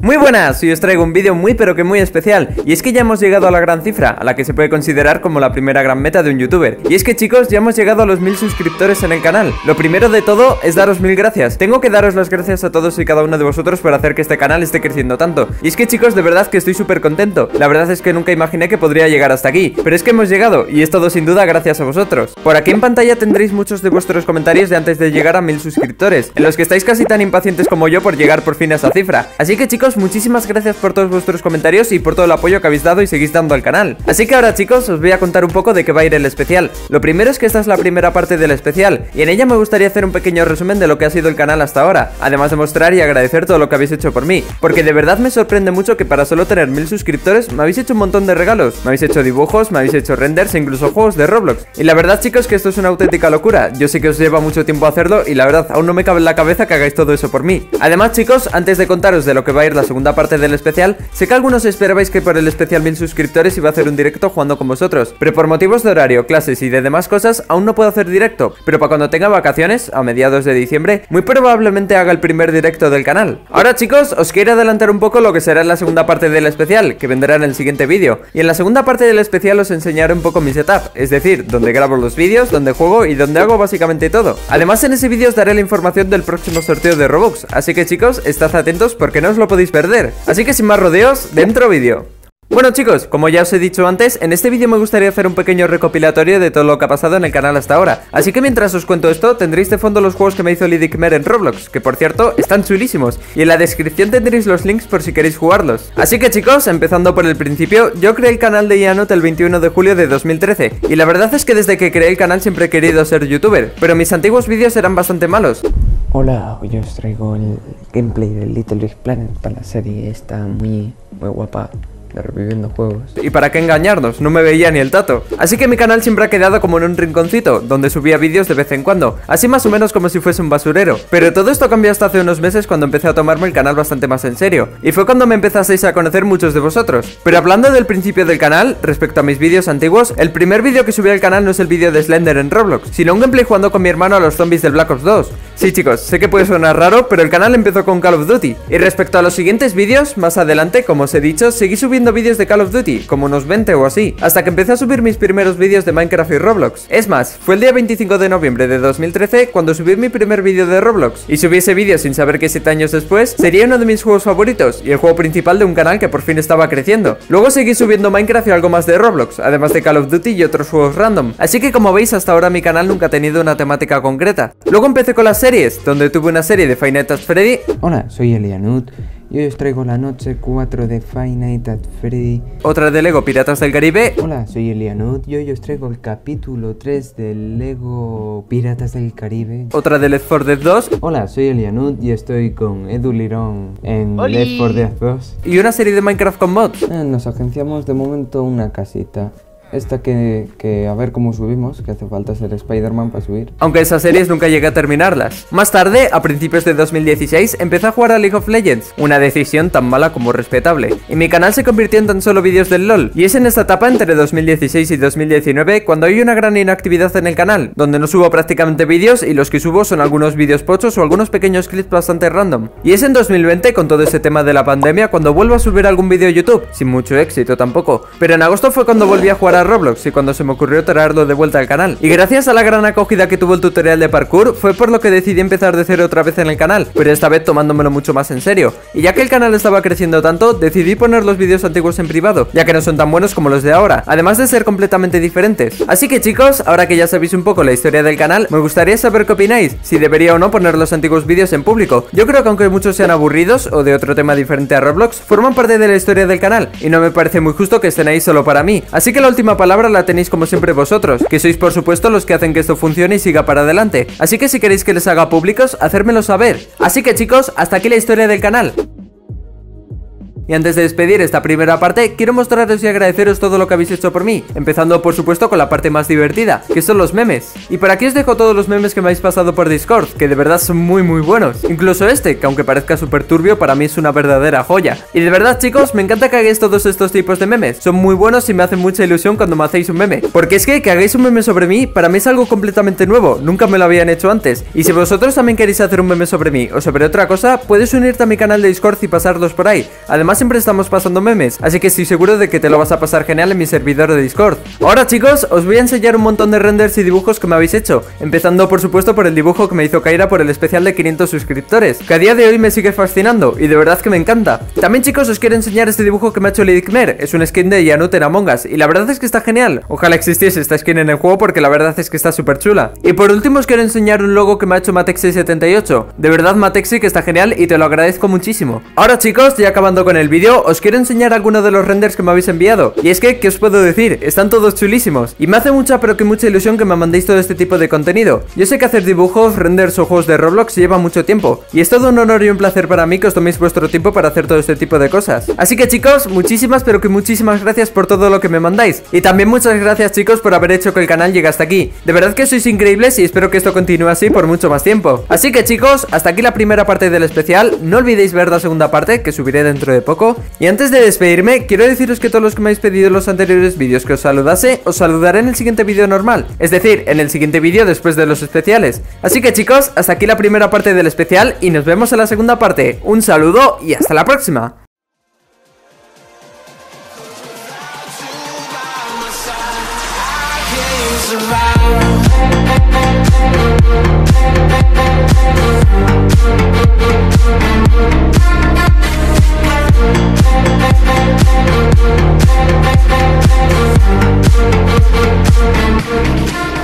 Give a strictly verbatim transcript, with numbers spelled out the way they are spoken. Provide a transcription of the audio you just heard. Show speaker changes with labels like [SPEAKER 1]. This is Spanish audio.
[SPEAKER 1] Muy buenas, hoy os traigo un vídeo muy pero que muy especial. Y es que ya hemos llegado a la gran cifra, a la que se puede considerar como la primera gran meta de un youtuber. Y es que chicos, ya hemos llegado a los mil suscriptores en el canal. Lo primero de todo es daros mil gracias. Tengo que daros las gracias a todos y cada uno de vosotros por hacer que este canal esté creciendo tanto. Y es que chicos, de verdad que estoy súper contento. La verdad es que nunca imaginé que podría llegar hasta aquí, pero es que hemos llegado, y es todo sin duda gracias a vosotros. Por aquí en pantalla tendréis muchos de vuestros comentarios de antes de llegar a mil suscriptores, en los que estáis casi tan impacientes como yo por llegar por fin a esa cifra. Así que chicos, muchísimas gracias por todos vuestros comentarios y por todo el apoyo que habéis dado y seguís dando al canal. Así que ahora chicos, os voy a contar un poco de qué va a ir el especial. Lo primero es que esta es la primera parte del especial, y en ella me gustaría hacer un pequeño resumen de lo que ha sido el canal hasta ahora, además de mostrar y agradecer todo lo que habéis hecho por mí, porque de verdad me sorprende mucho que para solo tener mil suscriptores me habéis hecho un montón de regalos, me habéis hecho dibujos, me habéis hecho renders e incluso juegos de Roblox. Y la verdad chicos que esto es una auténtica locura. Yo sé que os lleva mucho tiempo hacerlo y la verdad aún no me cabe en la cabeza que hagáis todo eso por mí. Además chicos, antes de contaros de lo que va a ir la segunda parte del especial, sé que algunos esperabais que por el especial mil suscriptores iba a hacer un directo jugando con vosotros, pero por motivos de horario, clases y de demás cosas aún no puedo hacer directo, pero para cuando tenga vacaciones, a mediados de diciembre, muy probablemente haga el primer directo del canal. Ahora chicos, os quiero adelantar un poco lo que será en la segunda parte del especial, que vendrá en el siguiente vídeo, y en la segunda parte del especial os enseñaré un poco mi setup, es decir, donde grabo los vídeos, donde juego y donde hago básicamente todo. Además en ese vídeo os daré la información del próximo sorteo de Robux, así que chicos, estad atentos porque no os lo podéis perder. Así que sin más rodeos, dentro vídeo. Bueno chicos, como ya os he dicho antes, en este vídeo me gustaría hacer un pequeño recopilatorio de todo lo que ha pasado en el canal hasta ahora. Así que mientras os cuento esto, tendréis de fondo los juegos que me hizo Lidikmer en Roblox, que por cierto, están chulísimos, y en la descripción tendréis los links por si queréis jugarlos. Así que chicos, empezando por el principio, yo creé el canal de Ianut el veintiuno de julio de dos mil trece, y la verdad es que desde que creé el canal siempre he querido ser youtuber, pero mis antiguos vídeos eran bastante malos.
[SPEAKER 2] Hola, hoy os traigo el gameplay de Little Big Planet para la serie, está muy, muy guapa. Reviviendo juegos.
[SPEAKER 1] Y para qué engañarnos, no me veía ni el tato. Así que mi canal siempre ha quedado como en un rinconcito, donde subía vídeos de vez en cuando, así más o menos como si fuese un basurero. Pero todo esto cambió hasta hace unos meses cuando empecé a tomarme el canal bastante más en serio, y fue cuando me empezasteis a conocer muchos de vosotros. Pero hablando del principio del canal, respecto a mis vídeos antiguos, el primer vídeo que subí al canal no es el vídeo de Slender en Roblox, sino un gameplay jugando con mi hermano a los zombies del Black Ops dos. Sí chicos, sé que puede sonar raro, pero el canal empezó con Call of Duty. Y respecto a los siguientes vídeos, más adelante, como os he dicho, seguí subiendo vídeos de Call of Duty, como unos veinte o así, hasta que empecé a subir mis primeros vídeos de Minecraft y Roblox. Es más, fue el día veinticinco de noviembre de dos mil trece cuando subí mi primer vídeo de Roblox, y subí ese vídeo sin saber que siete años después sería uno de mis juegos favoritos, y el juego principal de un canal que por fin estaba creciendo. Luego seguí subiendo Minecraft y algo más de Roblox, además de Call of Duty y otros juegos random, así que como veis hasta ahora mi canal nunca ha tenido una temática concreta. Luego empecé con las series, donde tuve una serie de Five Nights at Freddy.
[SPEAKER 2] Hola, soy Elianut y hoy os traigo la noche cuatro de Five Nights at Freddy.
[SPEAKER 1] Otra de Lego Piratas del Caribe.
[SPEAKER 2] Hola, soy Elianut y hoy os traigo el capítulo tres de Lego Piratas del Caribe.
[SPEAKER 1] Otra de Left four Dead dos.
[SPEAKER 2] Hola, soy Elianut y estoy con Edu Lirón en
[SPEAKER 3] ¡Oli!
[SPEAKER 2] Left four Dead dos.
[SPEAKER 1] Y una serie de Minecraft con mods.
[SPEAKER 2] Eh, nos agenciamos de momento una casita. Esta que, que a ver cómo subimos, que hace falta ser Spider-Man para subir.
[SPEAKER 1] Aunque esas series nunca llegué a terminarlas. Más tarde, a principios de dos mil dieciséis, empecé a jugar a League of Legends, una decisión tan mala como respetable. Y mi canal se convirtió en tan solo vídeos del LOL. Y es en esta etapa entre dos mil dieciséis y dos mil diecinueve cuando hay una gran inactividad en el canal, donde no subo prácticamente vídeos y los que subo son algunos vídeos pochos o algunos pequeños clips bastante random. Y es en dos mil veinte, con todo ese tema de la pandemia, cuando vuelvo a subir algún vídeo a YouTube, sin mucho éxito tampoco. Pero en agosto fue cuando volví a jugar a Roblox y cuando se me ocurrió traerlo de vuelta al canal. Y gracias a la gran acogida que tuvo el tutorial de parkour, fue por lo que decidí empezar de cero otra vez en el canal, pero esta vez tomándomelo mucho más en serio. Y ya que el canal estaba creciendo tanto, decidí poner los vídeos antiguos en privado, ya que no son tan buenos como los de ahora, además de ser completamente diferentes. Así que chicos, ahora que ya sabéis un poco la historia del canal, me gustaría saber qué opináis, si debería o no poner los antiguos vídeos en público. Yo creo que aunque muchos sean aburridos o de otro tema diferente a Roblox, forman parte de la historia del canal, y no me parece muy justo que estén ahí solo para mí. Así que la última palabra la tenéis como siempre vosotros, que sois por supuesto los que hacen que esto funcione y siga para adelante. Así que si queréis que les haga públicos, hacérmelo saber. Así que chicos, hasta aquí la historia del canal. Y antes de despedir esta primera parte, quiero mostraros y agradeceros todo lo que habéis hecho por mí, empezando por supuesto con la parte más divertida, que son los memes. Y por aquí os dejo todos los memes que me habéis pasado por Discord, que de verdad son muy muy buenos. Incluso este, que aunque parezca súper turbio, para mí es una verdadera joya. Y de verdad chicos, me encanta que hagáis todos estos tipos de memes, son muy buenos y me hacen mucha ilusión cuando me hacéis un meme. Porque es que que hagáis un meme sobre mí, para mí es algo completamente nuevo, nunca me lo habían hecho antes. Y si vosotros también queréis hacer un meme sobre mí o sobre otra cosa, puedes unirte a mi canal de Discord y pasarlos por ahí. Además siempre estamos pasando memes, así que estoy seguro de que te lo vas a pasar genial en mi servidor de Discord. Ahora chicos, os voy a enseñar un montón de renders y dibujos que me habéis hecho, empezando por supuesto por el dibujo que me hizo Kaira por el especial de quinientos suscriptores, que a día de hoy me sigue fascinando y de verdad que me encanta. También chicos, os quiero enseñar este dibujo que me ha hecho Lady Khmer, es un skin de Yanut en Among Us y la verdad es que está genial. Ojalá existiese esta skin en el juego porque la verdad es que está súper chula. Y por último os quiero enseñar un logo que me ha hecho Matexi setenta y ocho, de verdad Matexi que está genial y te lo agradezco muchísimo. Ahora chicos, ya acabando con el vídeo, os quiero enseñar algunos de los renders que me habéis enviado. Y es que, ¿qué os puedo decir? Están todos chulísimos y me hace mucha pero que mucha ilusión que me mandéis todo este tipo de contenido. Yo sé que hacer dibujos, renders o juegos de Roblox lleva mucho tiempo y es todo un honor y un placer para mí que os toméis vuestro tiempo para hacer todo este tipo de cosas. Así que chicos, muchísimas pero que muchísimas gracias por todo lo que me mandáis. Y también muchas gracias chicos por haber hecho que el canal llegue hasta aquí. De verdad que sois increíbles y espero que esto continúe así por mucho más tiempo. Así que chicos, hasta aquí la primera parte del especial. No olvidéis ver la segunda parte que subiré dentro de poco. Y antes de despedirme, quiero deciros que todos los que me habéis pedido en los anteriores vídeos que os saludase, os saludaré en el siguiente vídeo normal, es decir, en el siguiente vídeo después de los especiales. Así que chicos, hasta aquí la primera parte del especial y nos vemos en la segunda parte. Un saludo y hasta la próxima.
[SPEAKER 3] We'll be right back.